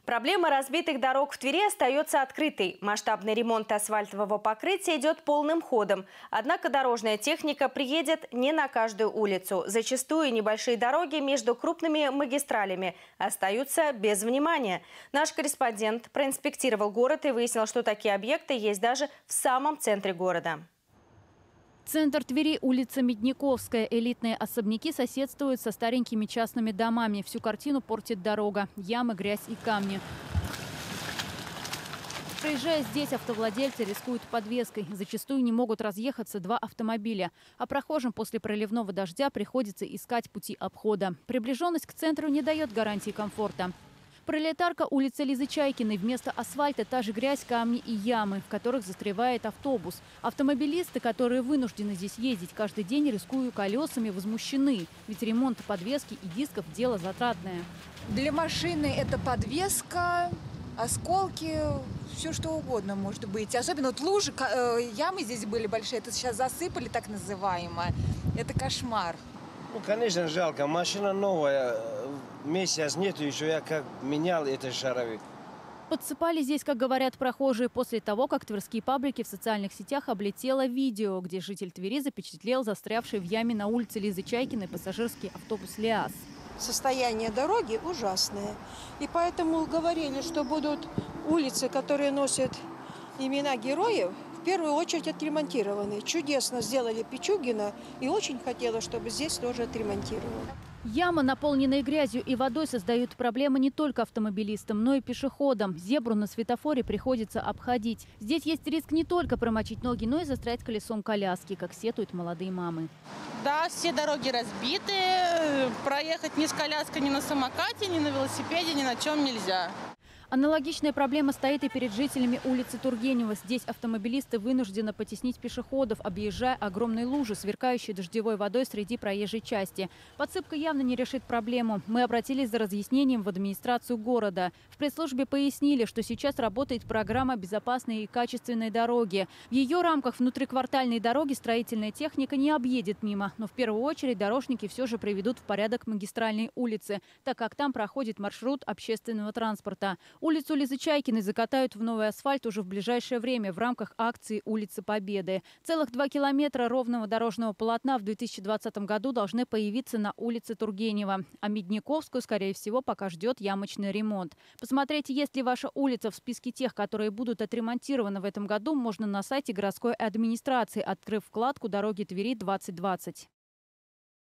Проблема разбитых дорог в Твери остается открытой. Масштабный ремонт асфальтового покрытия идет полным ходом. Однако дорожная техника приедет не на каждую улицу. Зачастую небольшие дороги между крупными магистралями остаются без внимания. Наш корреспондент проинспектировал город и выяснил, что такие объекты есть даже в самом центре города. Центр Твери, улица Медняковская. Элитные особняки соседствуют со старенькими частными домами. Всю картину портит дорога. Ямы, грязь и камни. Проезжая здесь, автовладельцы рискуют подвеской. Зачастую не могут разъехаться два автомобиля. А прохожим после проливного дождя приходится искать пути обхода. Приближенность к центру не дает гарантии комфорта. Пролетарка, улица Лизы Чайкиной. Вместо асфальта та же грязь, камни и ямы, в которых застревает автобус. Автомобилисты, которые вынуждены здесь ездить каждый день, рискуя колесами, возмущены. Ведь ремонт подвески и дисков – дело затратное. Для машины это подвеска, осколки, все что угодно может быть. Особенно вот лужи, ямы здесь были большие, это сейчас засыпали так называемое. Это кошмар. Ну, конечно, жалко. Машина новая. Месяц нету, еще я как менял этот шаровик. Подсыпали здесь, как говорят прохожие, после того, как тверские паблики в социальных сетях облетело видео, где житель Твери запечатлел застрявший в яме на улице Лизы Чайкиной пассажирский автобус «Лиаз». Состояние дороги ужасное. И поэтому говорили, что будут улицы, которые носят имена героев, в первую очередь отремонтированы. Чудесно сделали Пичугина, и очень хотела, чтобы здесь тоже отремонтировали. Яма, наполненная грязью и водой, создают проблемы не только автомобилистам, но и пешеходам. Зебру на светофоре приходится обходить. Здесь есть риск не только промочить ноги, но и застрять колесом коляски, как сетуют молодые мамы. Да, все дороги разбиты. Проехать ни с коляской, ни на самокате, ни на велосипеде, ни на чем нельзя. Аналогичная проблема стоит и перед жителями улицы Тургенева. Здесь автомобилисты вынуждены потеснить пешеходов, объезжая огромные лужи, сверкающие дождевой водой среди проезжей части. Подсыпка явно не решит проблему. Мы обратились за разъяснением в администрацию города. В пресс-службе пояснили, что сейчас работает программа «Безопасные и качественные дороги». В ее рамках внутриквартальные дороги строительная техника не объедет мимо. Но в первую очередь дорожники все же приведут в порядок магистральные улицы, так как там проходит маршрут общественного транспорта. Улицу Лизы Чайкиной закатают в новый асфальт уже в ближайшее время в рамках акции «Улица Победы». Целых 2 километра ровного дорожного полотна в 2020 году должны появиться на улице Тургенева. А Медняковскую, скорее всего, пока ждет ямочный ремонт. Посмотреть, есть ли ваша улица в списке тех, которые будут отремонтированы в этом году, можно на сайте городской администрации, открыв вкладку «Дороги Твери 2020».